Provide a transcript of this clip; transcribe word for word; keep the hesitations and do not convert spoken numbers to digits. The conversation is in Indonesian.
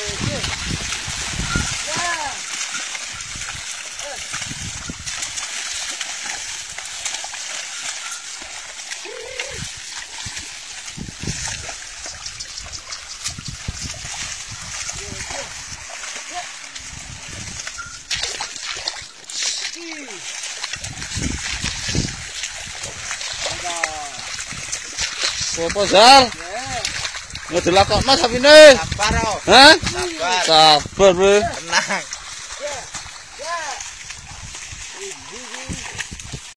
Apa Zal? Ngedelak kok Mas sapine? Sabar, oh. Hah? Sabar. Sabar, Bro. Tenang.